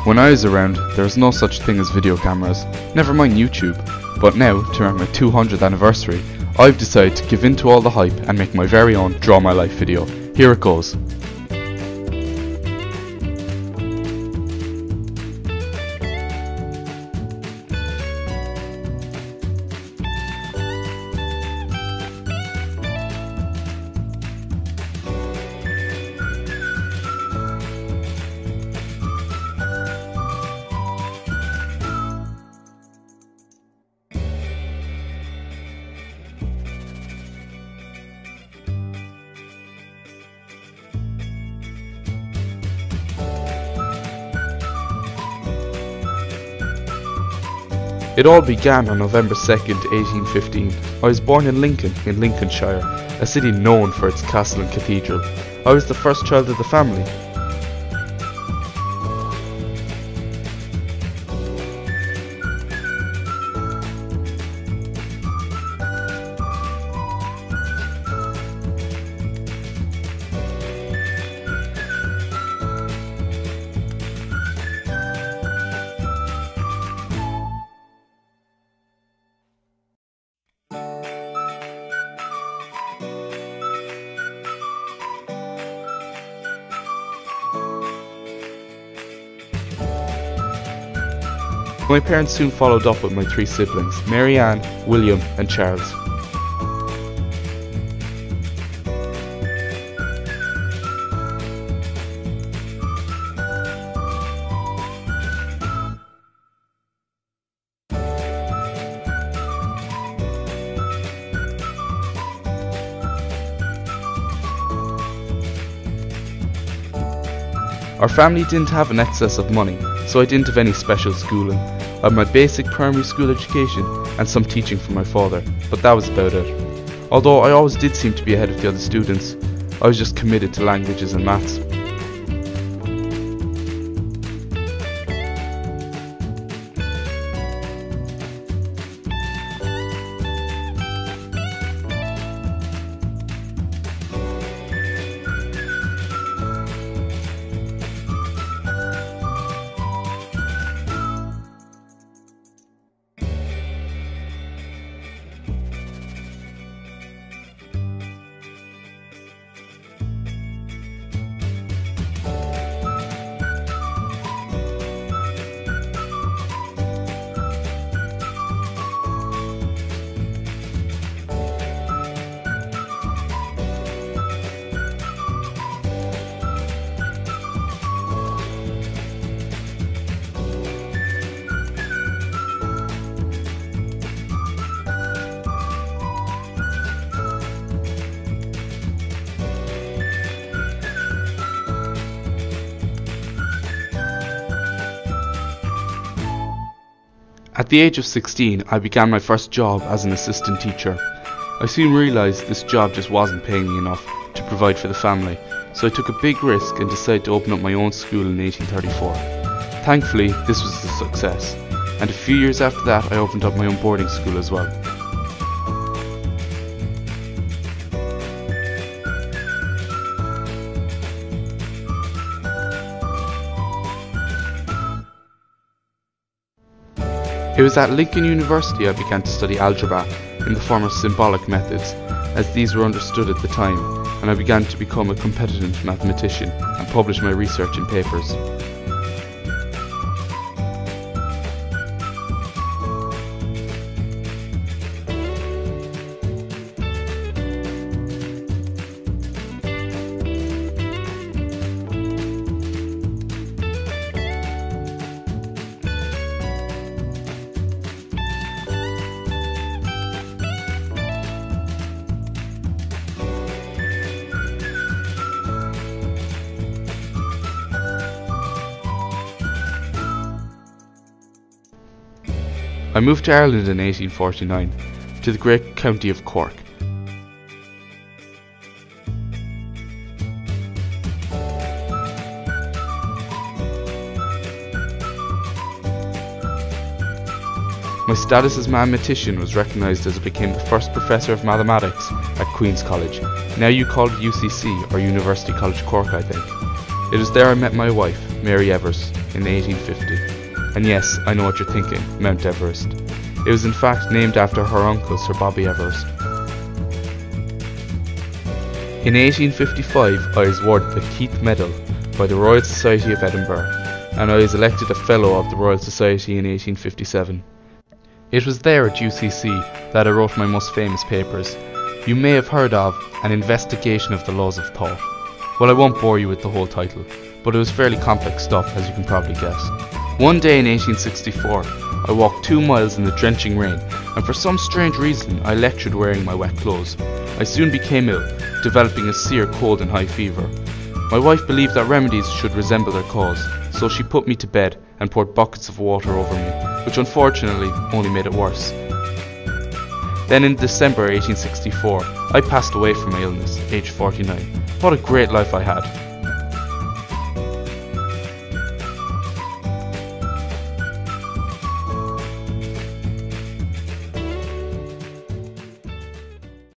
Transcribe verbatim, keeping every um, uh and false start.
When I was around, there was no such thing as video cameras, never mind YouTube, but now, to mark my two hundredth anniversary, I've decided to give in to all the hype and make my very own Draw My Life video. Here it goes. It all began on November second, eighteen fifteen. I was born in Lincoln, in Lincolnshire, a city known for its castle and cathedral. I was the first child of the family. My parents soon followed up with my three siblings, Mary Ann, William and Charles. Our family didn't have an excess of money, so I didn't have any special schooling. I had my basic primary school education and some teaching from my father, but that was about it. Although I always did seem to be ahead of the other students, I was just committed to languages and maths. At the age of sixteen, I began my first job as an assistant teacher. I soon realised this job just wasn't paying me enough to provide for the family, so I took a big risk and decided to open up my own school in eighteen thirty-four. Thankfully, this was a success, and a few years after that I opened up my own boarding school as well. It was at Lincoln University I began to study algebra in the form of symbolic methods, as these were understood at the time, and I began to become a competent mathematician and publish my research in papers. I moved to Ireland in eighteen forty-nine, to the great county of Cork. My status as mathematician was recognised as I became the first professor of mathematics at Queen's College, now you call it U C C or University College Cork I think. It was there I met my wife, Mary Evers, in eighteen fifty. And yes, I know what you're thinking, Mount Everest. It was in fact named after her uncle, Sir Bobby Everest. In eighteen fifty-five, I was awarded the Keith Medal by the Royal Society of Edinburgh, and I was elected a Fellow of the Royal Society in eighteen fifty-seven. It was there at U C C that I wrote my most famous papers. You may have heard of An Investigation of the Laws of Thought. Well, I won't bore you with the whole title, but it was fairly complex stuff, as you can probably guess. One day in eighteen sixty-four, I walked two miles in the drenching rain, and for some strange reason I lectured wearing my wet clothes. I soon became ill, developing a severe cold and high fever. My wife believed that remedies should resemble their cause, so she put me to bed and poured buckets of water over me, which unfortunately only made it worse. Then in December eighteen sixty-four, I passed away from my illness, aged forty-nine. What a great life I had.